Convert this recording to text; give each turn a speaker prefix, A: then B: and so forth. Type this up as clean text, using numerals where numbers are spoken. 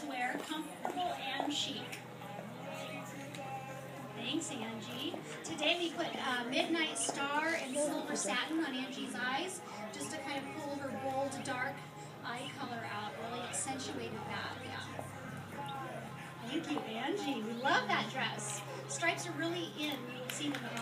A: wear, comfortable and chic. Thanks, Angie. Today we put Midnight Star and Silver Satin on Angie's eyes, just to kind of pull her bold, dark eye color out, really accentuated that, yeah. Thank you, Angie. We love that dress. Stripes are really in. You can see them